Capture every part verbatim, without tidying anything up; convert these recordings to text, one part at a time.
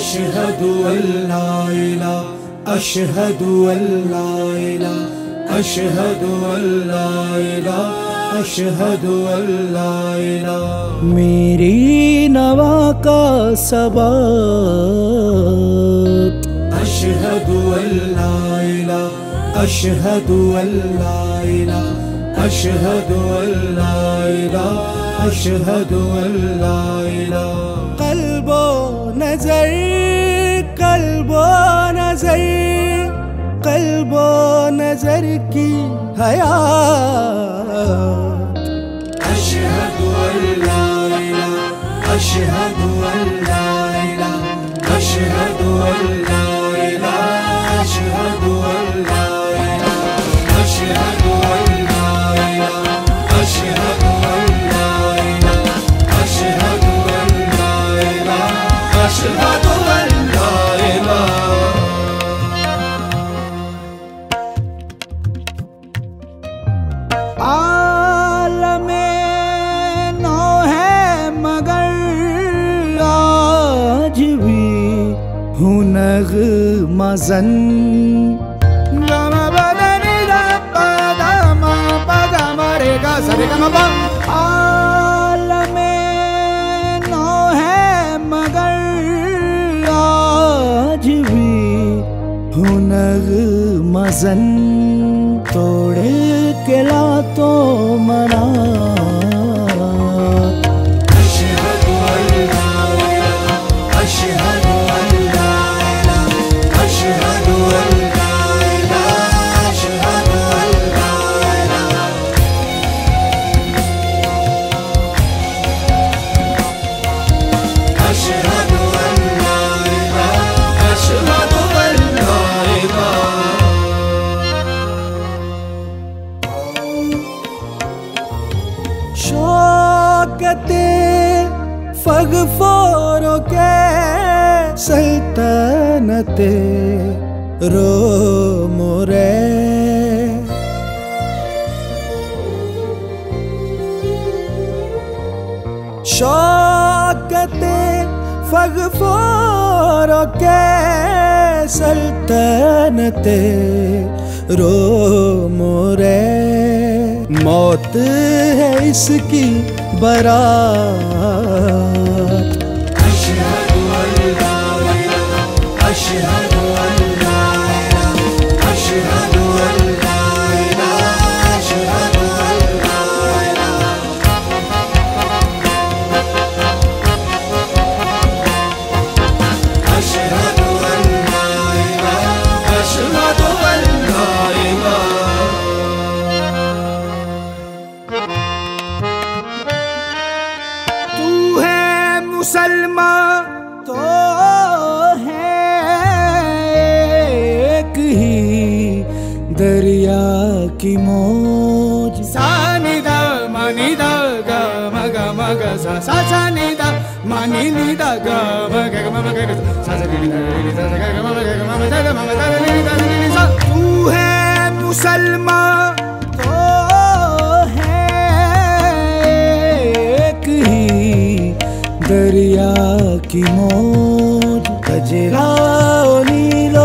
अशहदु अल्ला इलाहा अशहदु अल्ला इलाहा अशहदु अल्ला इलाहा अशहदु अल्ला इलाहा। मेरी नवा का सबब अशहदु अल्ला इलाहा अशहदु अल्ला इलाहा अशहदु अल्ला इलाहा अशहदु अल्ला इलाहा। कल्बो नजर कल्बो नजर कल्बो नजर की हयात अशहदु अल्ला इलाहा अशहदु अल्ला इलाहा अशहदु अल्ला इलाहा अशहदु अल्ला इलाहा अशहदु अल्ला इलाहा अशहदु अल्ला इलाहा अशहदु अल्ला इलाहा अशहदु अल्ला इलाहा। आलमे नौ है मगर आज भी हूँ नग़्मज़न आलमे नौ है मगर आज भी हूँ नग़्मज़न तोड़ के ला तो मना अशहदु अल्ला इलाहा अशहदु अल्ला इलाहा अशहदु अल्ला इलाहा अशहदु अल्ला इलाहा अशहदु अल्ला इलाहा अशहदु अल्ला इलाहा। शौकते फगफोरों के सल्तनते रो मोरे शौकते फगफोरों के सल्तनते रो मोरे मौत है इसकी बारात अशहदु अल्ला इलाहा अशहदु अल्ला इलाहा अशहदु अल्ला इलाहा अशहदु अल्ला इलाहा अशहदु अल्ला इलाहा अशहदु अल्ला इलाहा। मुसलमान तो है एक ही दरिया की मौज सानी दा मानी दा गा मा गा मा गा सा सा सा नी दा मानी नी दा गा मा गा मा गा सा सा नी दा नी दा गा मा गा मा दा गा मा दा नी दा नी सा। तू है मुसलमान तो है एक ही दरिया की मौज कजरा नीलो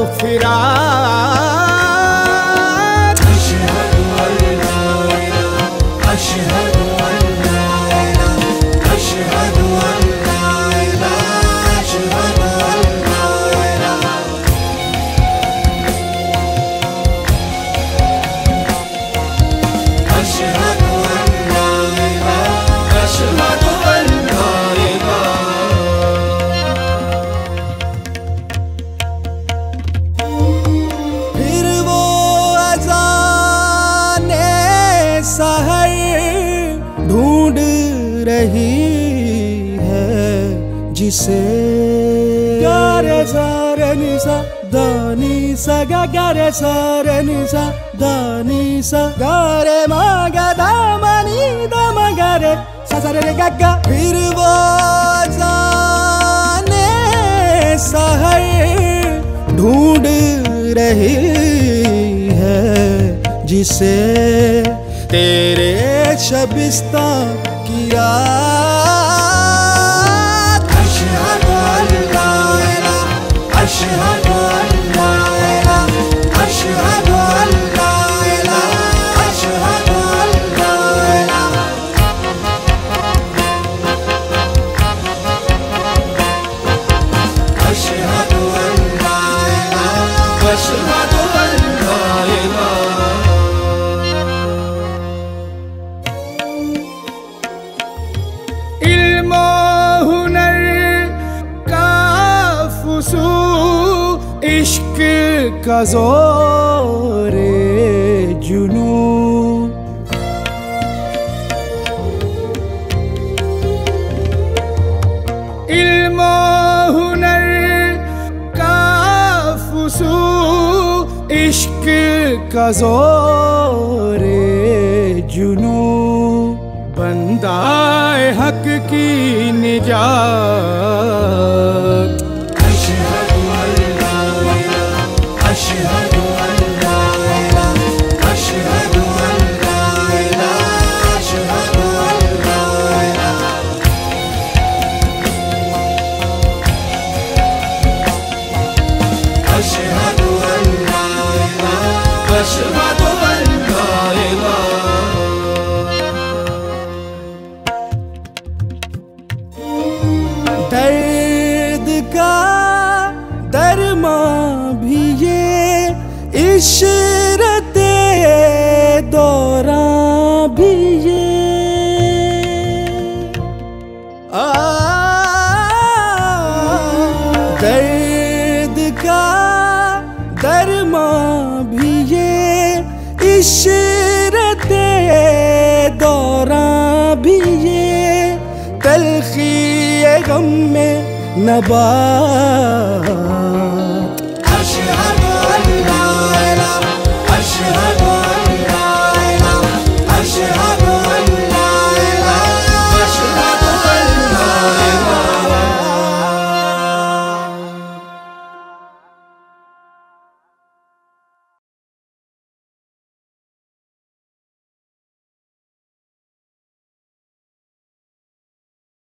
फिराक अशहदु अल्ला इलाहा अशहदु अल्ला इलाहा अशहदु अल्ला इलाहा अशहदु अल्ला इलाहा अशहदु अल्ला इलाहा अशहदु अल्ला इलाहा। फिर वो अज़ाने सहर ढूंढ रही है जिसे गारे सारे निसा दानी सा गा गारे सारे निसा दानी सा गारे मागा दामनी दामा गारे सा सा रे गा गा। फिर वो जाने सहर ढूंढ रही है जिसे तेरे शबिस्ता की रात अशहदु अल्ला का ज़ोरे जुनू। इल्म हुनर का फुसू, इश्क का ज़ोरे जुनू। बंदाए हक की निजात, अशहदु अल्ला इलाहा, अशहदु अल्ला इलाहा, अशहदु अल्ला इलाहा, अशहदु अल्ला इलाहा। अशहदु अल्ला इलाहा, अशहदु अल्ला इलाहा। दर्द का दरमा भी ये इशरते दौरां भी ये, आ दर्द का दरमा भी ये इशरते दौरां भी ये। तलखी गम में नबा